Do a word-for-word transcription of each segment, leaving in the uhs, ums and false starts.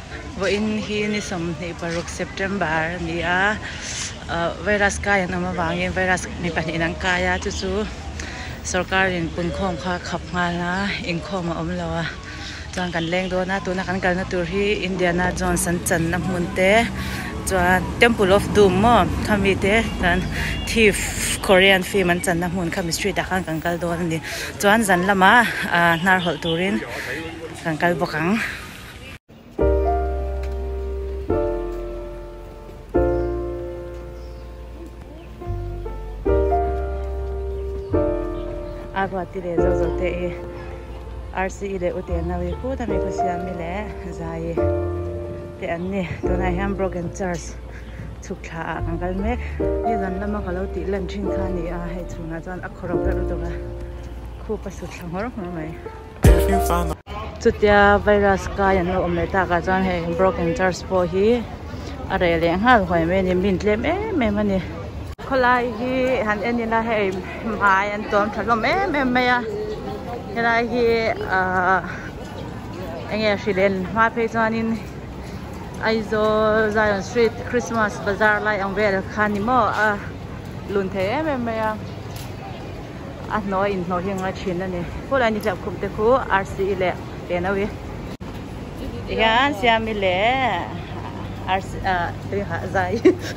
Wa in hi ni som ni paruk September ni a virus kaya nama wangin virus ni paninang kaya chu chu sarkarin punkhom kha khap ngala inkhom om lawa chuan kan leng do na tu na kan kal na tur hi Indiana Johnson chan na munte chuan Temple of Doom mo khami te tan thief Korean film an chan na mun khami street a khan kan kal do ni chuan zan lama nar hol turin kan kal bokang agwa ti le zo zo te R C E le uten na we khu ta me khu siam mi le zai te an ni to na ham broken church chuk tha angal mek ni zan lama ka lo ti lan thin kha ni a he chunga chan a khorok ka ru to ga khu pa su thang hor hor mai chutia virus ka yan lo om le ta ka chan he broken church po hi a re le hal hoi me ni min tle me me mani kholai hi han en la he mai an tom thalom me me me ya helai hi a enge shilen ma pe chanin aizo Zion Street Christmas bazaar lai ang vel khani mo a lun the me me ya a no in no hing la chin ani pula ni jap khum te khu R C E le te na wi yan siam mi le R C a tri ha zai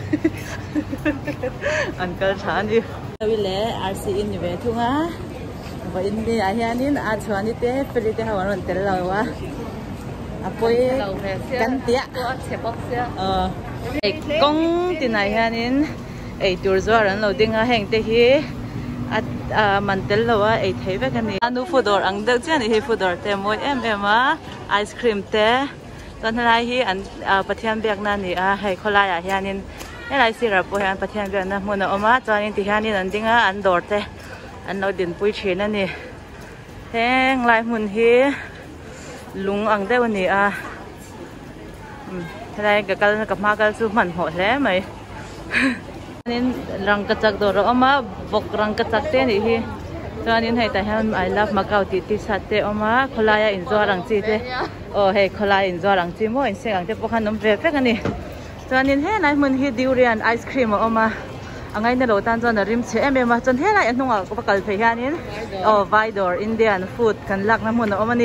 uncle thani wi le R C E ni ve thunga wa in ni a hianin a chhuani te peli te hawan tel lawa apoi kan tia ờ ei kong tin ai hianin ei tur zo ran lo dinga heng te hi a man tel lawa ei thei ve kan ni anu fudor ang deuh chani hi fudor te moi em em a ice cream te tan lai hi an pathian bek na ni a hei kholai a hianin helai sirap po hian pathian bek na hmuna oma chuanin ti hianin an dinga an dor te an lo din pui thin ani heng lai hmun hi lung ang deuh ni a helai ka kal ka ma kal chu man ho hle mai nin rang ka chak dor oma bok rang ka chak te ni hi chuanin hei ta hian I love Macau ti ti sat te oma kholaya in zo rang chi te o hei kholai in zo rang chi mo in se ang te pokhan nom ve vek ani chuanin he lai hmun hi durian ice cream oma angai na lo tan chon rim che em em chon he lai anunga ko kal phei hianin o Vidor Indian food kan lak na mun oma ni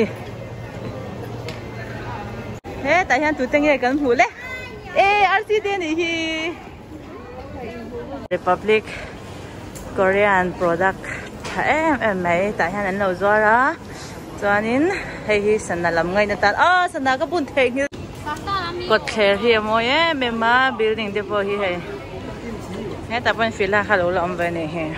he ta hian tu tenge kan hu le e R C E ni hi Republic Korean product em em mai ta hian an lo zo ra chuanin hei hi sanna lam ngai na ta a sanna ka bun thei hi kot kher hi mo e me ma building de po hi hei he ta pan fila khalo la om ve ne he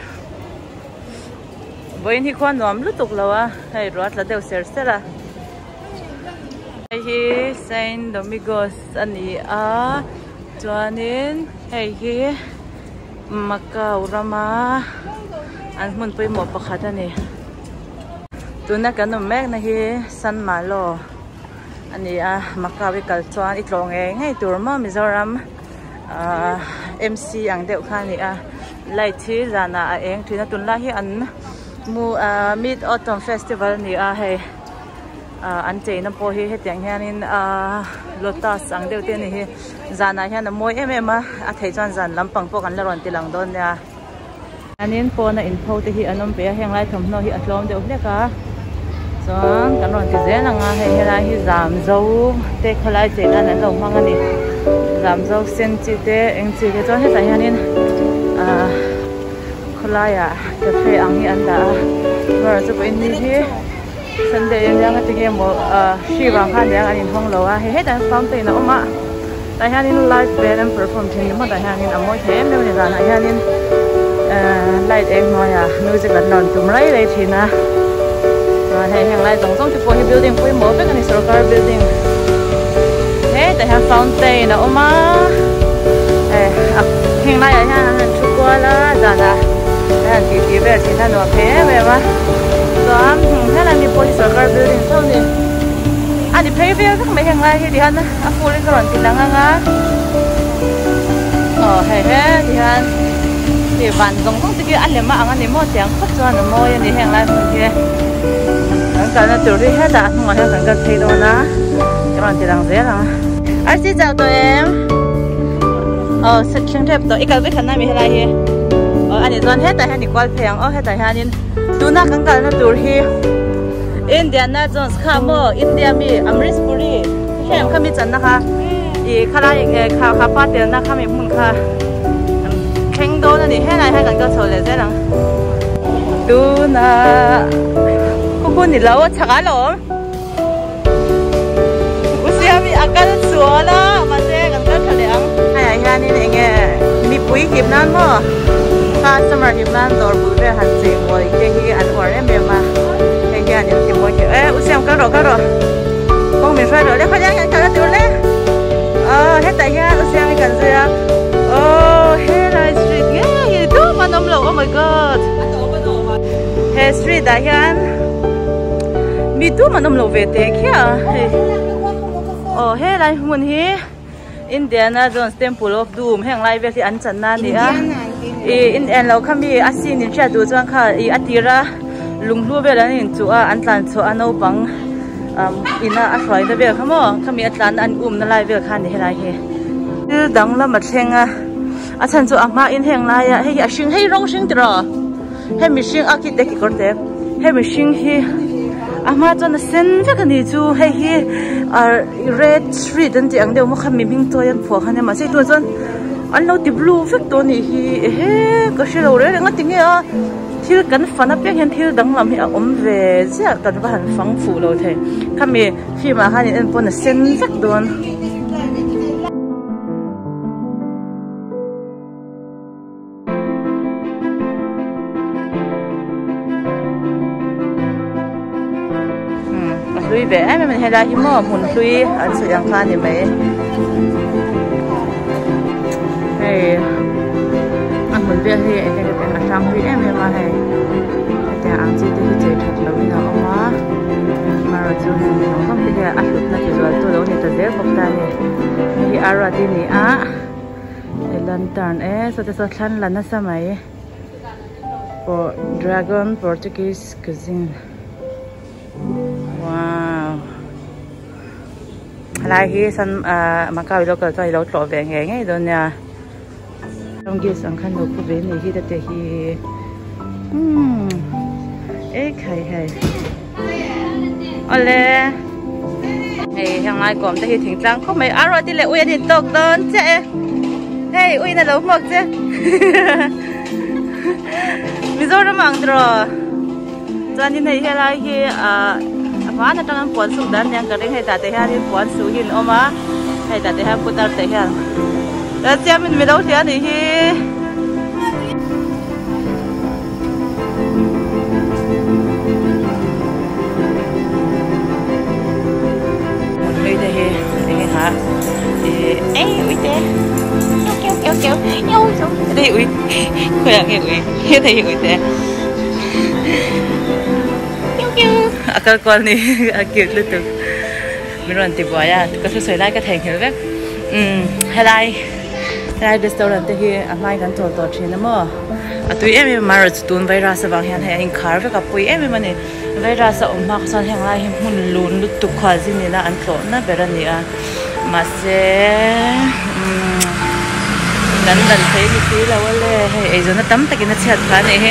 boin hi khon nom lu tuk lawa hei rat la deu ser sera hei hi Saint Domingos ani a chuanin hei hi Macau rama an mun pui mo pakhat ani tuna kan no mek na hi San Malo ani a Macau kal chuan i tlong e ngai tur ma Mizoram M C ang deuh kha ni a lai thi zana a eng thina tun la hi an mu Mid Autumn Festival ni a hei an chei na po hi hetiang hianin Lotus ang deuh te ni hi zana hian moi em em a a thei chuan zan lampang po kan la ron ti lang don ya anin po na info te hi anom pe heng lai thom no hi atlom deuh hleka chuan kan ron ti zen anga hei helai hi zam zo te kholai che na nan lo hmang ani zam zo sen chi te eng chi ke chuan heta hianin a kholai a cafe ang hi an da mar chu po in ni hi Sunday yang yang ati ge mo shi wang khan yang anin hong lo a he he dan fountain na oma ta hianin live band and perform thing mo ta hianin amoi them ne ni zan hianin light eng no ya music la non tum rai lai thina he heng lai zong zong ti po hi building pui mo pe kan sarkar building he ta ha fountain na oma eh heng lai ya han chu kwa la da da han ti ti ve thina no phe ve ma chuan he lai mi po hi sarkar building so ni ani phe ve ka me heng lai hi di han a puli ka ron ti langa nga oh he he di han thì bạn giống không tự nhiên ăn liền mà ăn ăn liền mua tiếng khóc cho nó mua như thế này mình kia cái nó tiểu đi hết đã không có theo cái cái thay đồ na cái bạn chỉ làm dễ là Anh xin chào tụi em. Ờ, sự khiêng thép tụi ít cái với khả năng mình hay là ờ, anh ấy dọn hết tại hai anh quay phèn, ờ hết tại hai anh tu na căng căng nó tour hi Indiana Jones khá mơ India mi Amritsuri xem khá mi chân na khá ý khá là khá khá phát tiền na khá mi muốn khá khen đô này hết lại hai cái cái sổ lệ thế nào tu na cô cô đi lâu chắc á lỗ xem mi akan xua la mà thế cái cái thằng này hai hai hai này nghe mi bùi hiệp nan mơ customer hiệp nan door bùi về hành trình ngồi cái hi ăn uống em em mà cái hi ăn thì ngồi kiểu ê u xem cái rồi cái rồi con mình phải rồi đấy phải nhang cái tiêu đấy ờ hết tại nha u xem mình cần gì à oh hey nice street yeah you do mà nôm lẩu oh my god hey street tại nha mi do mà nôm lẩu về thế kia oh hey lại muốn hi Indiana Jones Temple of Doom hang lai ve thì an chan na ni a e in en lo khami asin in cha du chuan kha i atira lunglu ve lan in chu a an tlan chu ano pang um ina a hroi da ve khamo khami atlan an um na lai ve kha ni helai he il dang la ma thenga a chan chu ama in hang lai a hei a hring hei rong hring tro he mi hring a ki te ki korte he mi hring hi ama chuan sen ve ka ni chu hei hi red street an ti ang deuh mo khami ming toy an phua khane ma sei tu chuan an lo ti blue vek to ni hi he ka shilo re nga tinge a thil kan fana pe hen thil dang lam hi a om ve zia kan va han fang fu lo the khami khi ma hani en pon sen vek don lui về em mình hay là hiếm mò muốn lui ăn sủi ăn khan thì mấy hay ăn muốn về thì cái cái ăn trăm lui em mà hay cái ăn gì thì chơi thật lâu nào ông má mà rồi chú nó không biết là ăn được là chỉ là tôi đâu nên tôi dễ không ta này thì ăn rồi thì nè á lần tàn ấy sau đó khăn là nó sao mày for Dragon Portuguese cuisine. Wow. Lai hi san à mà cao lâu cái cái lâu trọ về nghe nghe rồi nha. Trong kia sang khăn đồ của bên này hi đã thấy hi. Hmm. Ê khai khai. Ole. Hey, hàng lai còn thấy thỉnh trang không mấy ăn rồi thì lại uy đi tộc đơn chứ. Hey, uy là lâu mọc chứ. Bây giờ nó mang rồi. Cho nên này là hi à mà nó đang quấn sụp đan đang cái hay tại đây hay quấn sụp hin ôm á hay tại đây hay putar tại đây đó xem mình đâu thì anh hi đây đây đây hả ấy ui thế kéo kéo kéo kéo kéo đây ui khỏe lắm ui đây ui thế akal con ni cute lu tu mình còn tìm vài à có số sợi lai cái thèn hiểu biết um hay lai lai restaurant thì hi à mai gần tổ tổ chuyện lắm à tụi em mà rồi tuôn vay ra sao bằng hiện hay anh khár với cả bụi em mà này vay ra sao mà sao hiện lai hem muốn lún lu tu khoa gì này là ăn trộn na về ra nè à mà sẽ lần lần thấy đi tí là vậy hay ấy rồi nó tắm tay cái nó chặt phá này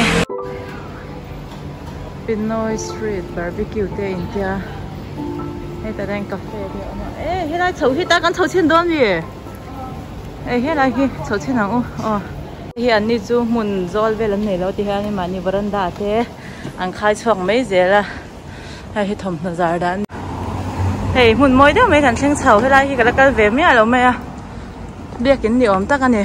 Pinoy Street Barbecue Day in kia. Hay ta đang cà phê thì ông ê, hay là chầu hi ta cần chầu chiên đón gì? Ê, hay là hi chầu chiên nào? Ờ, hi anh đi chú muốn dọn về lần này lâu thì anh mà đi veranda thế, anh khai chuồng mấy giờ là, hay hi thầm nó giải đàn. Hey, muốn mới đó mấy thằng sinh chầu hay là hi cái cái về mấy lâu mấy à? Biết cái điều ông ta cái này.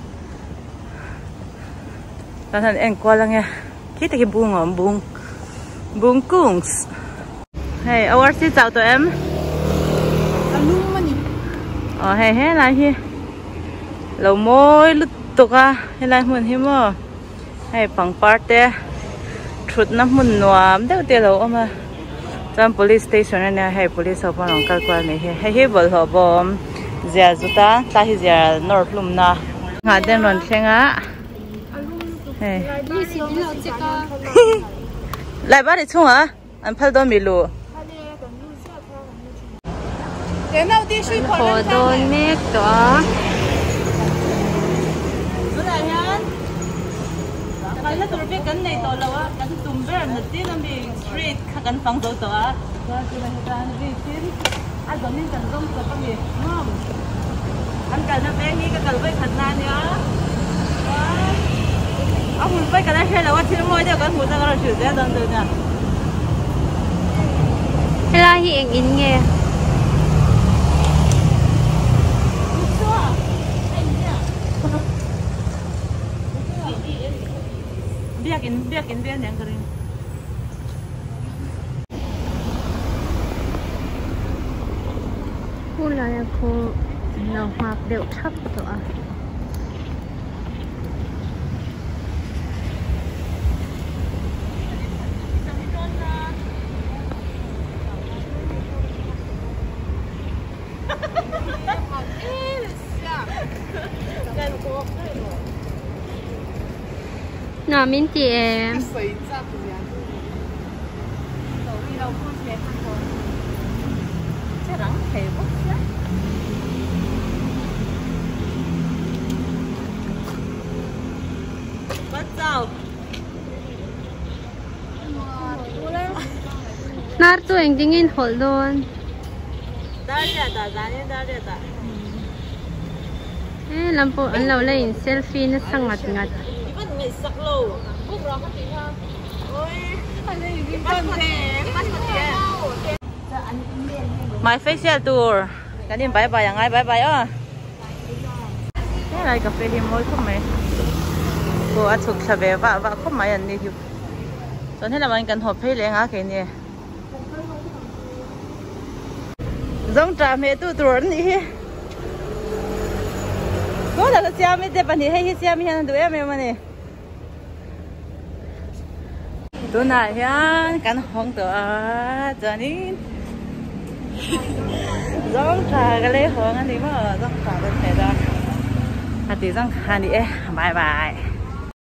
Lần này anh qua là nghe, khi ta cái buông ở buông. Buông cung. Hey, awar xin chào tụi em. Ờ, hey, hey, lại hi. Lâu môi lứt tục à, hay lại muốn hi mò. Hey, bằng party. Trút nắp muốn nuam, đâu tiêu lâu mà. Trong police station này, hey, police họ bằng cái quan này, hey, hey, bol họ bom. Giờ chúng ta hi giờ North Plum na. Ngã đen rồi xem á. Hey. Lại bắt đi chung hả? Anh phải đón mì lù. hồ đô nét đó cái là tôi biết cái này tôi là cái tụm bé là tí nó bị street cái phòng tôi tôi à cái này cái này tí anh còn nên cần giống tôi cái gì không anh cần nó bé như cái cần với thật nan nhá ông với cái này là what môi theo cái mùi ra cái chữ thế đơn đơn nha hay là hiện in nghe biakin biakin biar yang kering cô là cô nào hoạt đều thấp rồi nào mình chị em nar tu yang dingin hold on dari ada dari dari ada eh lampu an lo lain selfie na sangat ngat iban ngai sak lo buk ra ka ti ha oi ale yi ban te pas te my facial tour cái này bye bye ngay bye bye à cái này cà phê thì môi không mấy cô ăn chụp chụp về vợ vợ không mấy anh đi chụp cho nên là mình cần hộp phê liền hả cái này giống trà mẹ tu tuấn đi có là cái xe mẹ để bạn đi hay xe mẹ hàng đuổi em mà nè tu này nhá cần hong tờ cho nên giống trà cái lấy hong anh đi mà giống trà bên này đó à thì giống anh đi bye bye